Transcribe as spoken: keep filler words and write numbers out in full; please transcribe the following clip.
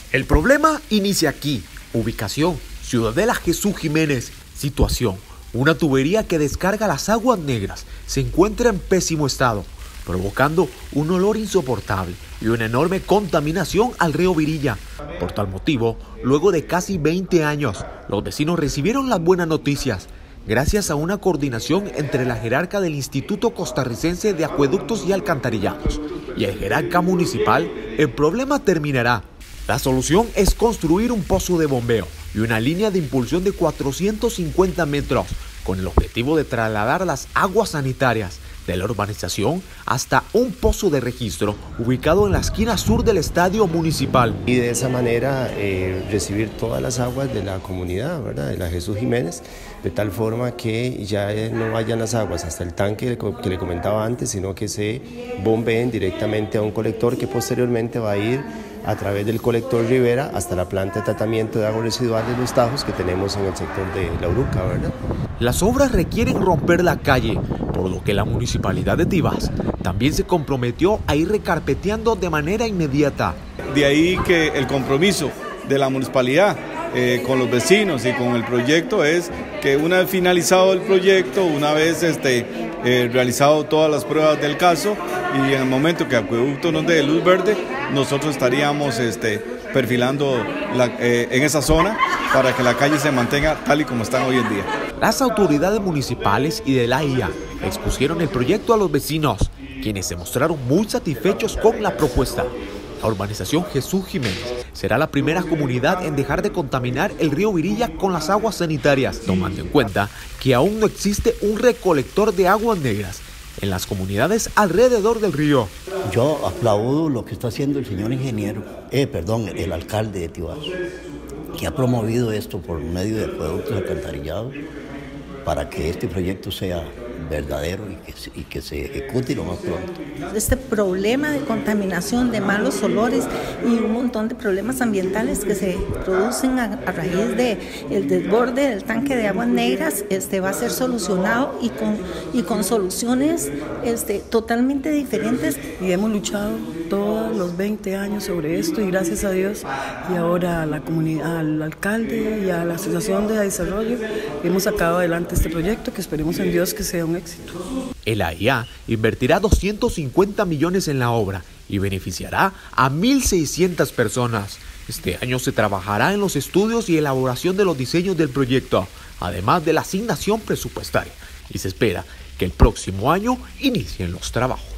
El problema inicia aquí. Ubicación: Ciudadela Jesús Jiménez. Situación: una tubería que descarga las aguas negras se encuentra en pésimo estado, provocando un olor insoportable y una enorme contaminación al río Virilla. Por tal motivo, luego de casi veinte años, los vecinos recibieron las buenas noticias. Gracias a una coordinación entre la jerarca del Instituto Costarricense de Acueductos y Alcantarillados y el jerarca municipal, el problema terminará. La solución es construir un pozo de bombeo y una línea de impulsión de cuatrocientos cincuenta metros, con el objetivo de trasladar las aguas sanitarias de la urbanización hasta un pozo de registro ubicado en la esquina sur del estadio municipal. Y de esa manera eh, recibir todas las aguas de la comunidad, ¿verdad?, de la Jesús Jiménez, de tal forma que ya no vayan las aguas hasta el tanque que le comentaba antes, sino que se bombeen directamente a un colector que posteriormente va a ir a través del colector Rivera hasta la planta de tratamiento de aguas residuales Los Tajos que tenemos en el sector de La Uruca, ¿verdad? Las obras requieren romper la calle, por lo que la Municipalidad de Tibás también se comprometió a ir recarpeteando de manera inmediata. De ahí que el compromiso de la municipalidad eh, con los vecinos y con el proyecto es que una vez finalizado el proyecto, una vez este, eh, realizado todas las pruebas del caso y en el momento que Acueducto nos dé luz verde, nosotros estaríamos este, perfilando la, eh, en esa zona para que la calle se mantenga tal y como están hoy en día. Las autoridades municipales y de la I A expusieron el proyecto a los vecinos, quienes se mostraron muy satisfechos con la propuesta. La urbanización Jesús Jiménez será la primera comunidad en dejar de contaminar el río Virilla con las aguas sanitarias, tomando en cuenta que aún no existe un recolector de aguas negras en las comunidades alrededor del río. Yo aplaudo lo que está haciendo el señor ingeniero, eh, perdón, el alcalde de Tibás, que ha promovido esto por medio de acueductos alcantarillados para que este proyecto sea verdadero y que, se, y que se ejecute lo más pronto. Este problema de contaminación, de malos olores y un montón de problemas ambientales que se producen a, a raíz del desborde del tanque de aguas negras este, va a ser solucionado y con, y con soluciones este, totalmente diferentes. Y hemos luchado todos los veinte años sobre esto y gracias a Dios y ahora a la comunidad, al alcalde y a la Asociación de Desarrollo hemos sacado adelante este proyecto que esperemos en Dios que sea un éxito. El A I A invertirá doscientos cincuenta millones en la obra y beneficiará a mil seiscientas personas. Este año se trabajará en los estudios y elaboración de los diseños del proyecto, además de la asignación presupuestaria, y se espera que el próximo año inicien los trabajos.